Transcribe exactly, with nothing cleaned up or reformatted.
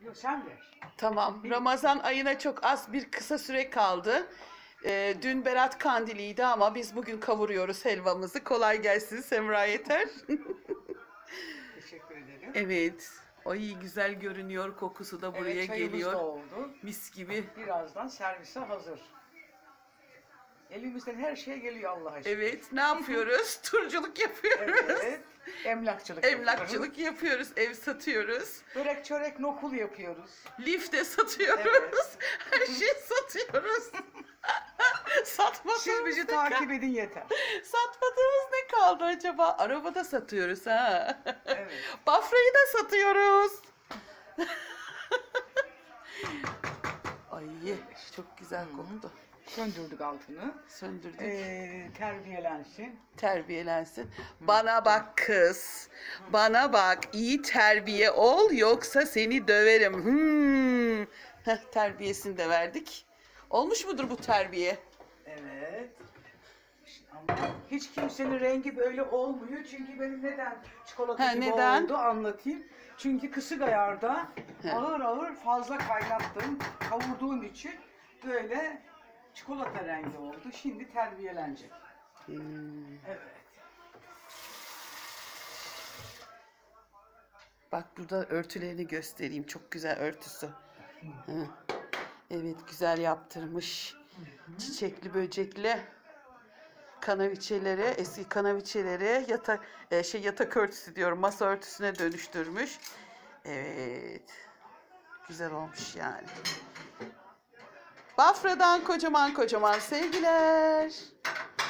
Yok sen ver. Tamam. Ramazan ayına çok az bir kısa süre kaldı. Ee, dün Berat Kandili'ydi ama biz bugün kavuruyoruz helvamızı. Kolay gelsin Semra Yeter. Teşekkür ederim. Evet. Ay güzel görünüyor. Kokusu da buraya Evet, çayımız geliyor. da oldu. Mis gibi. Birazdan servise hazır. Elimizden her şey geliyor Allah aşkına. Evet. Ne yapıyoruz? Turculuk yapıyoruz. Evet. Emlakçılık Emlakçılık yapıyoruz. yapıyoruz. Ev satıyoruz. Börek, çörek, nokul yapıyoruz. Lifte satıyoruz. Evet. Her şeyi satıyoruz. Satmadığımız Siz bizi ne takip edin yeter. Satmadığımız ne kaldı acaba? Arabada satıyoruz ha. Evet. Bafrayı da satıyoruz. Ay çok güzel koktu. Söndürdük altını. Söndürdük. Ee, terbiyelensin. Terbiyelensin. Bana bak kız. Bana bak. İyi terbiye ol yoksa seni döverim. Hmm. Heh, terbiyesini de verdik. Olmuş mudur bu terbiye? Evet. Ama hiç kimsenin rengi böyle olmuyor. Çünkü benim neden çikolata Ha, gibi neden? oldu anlatayım. Çünkü kısık ayarda He. ağır ağır fazla kaynattım. Kavurduğum için böyle çikolata rengi oldu. Şimdi terbiyelenecek. Hmm. Evet. Bak burada örtülerini göstereyim. Çok güzel örtüsü. Hı. Evet güzel yaptırmış. Çiçekli böcekli kanaviçeleri, eski kanaviçeleri yatak e, şey yatak örtüsü diyorum. Masa örtüsüne dönüştürmüş. Evet. Güzel olmuş yani. Bafra'dan kocaman kocaman sevgiler.